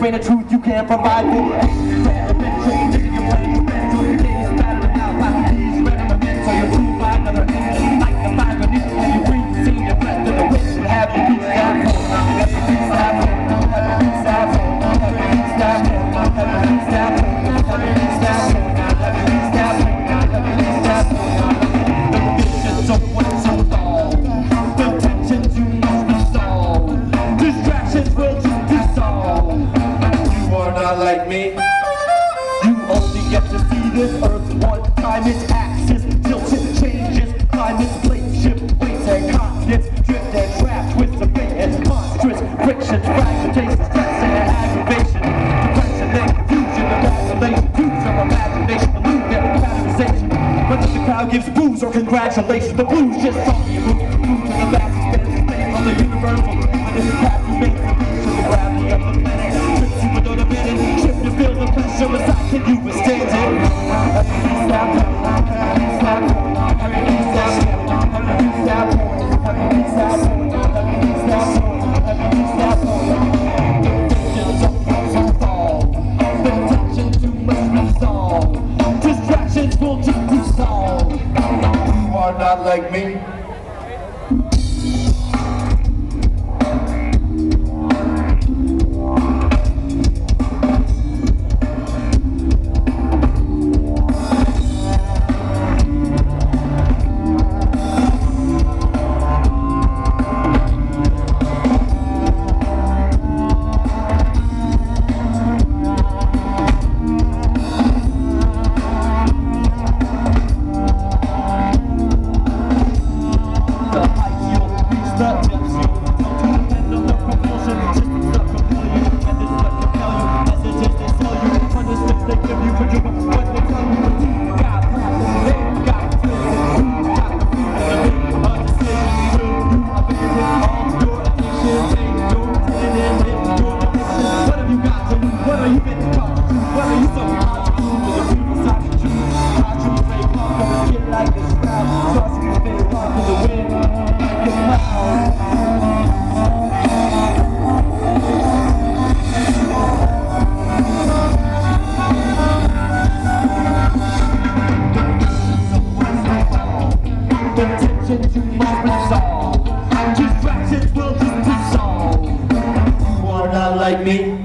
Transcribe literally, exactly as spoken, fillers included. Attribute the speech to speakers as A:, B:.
A: brain of truth you can't provide for. Like me, you only get to see this earth one time. Its axis tilts and changes, climate, spaceship, weights and continents, drift and trapped with the fate and monstrous frictions, fragmentation, stress and aggravation, depression and confusion, imagination, future imagination, illusion, patternization. Whether the crowd gives boos or congratulations, the blues just talk you move, move to the back, spend the same on the universal. When it's the path you make the beach of the gravity of the planet. So as I can you withstand it. Distractions will just dissolve. You are not like me. Distractions will just dissolve. You are not like me.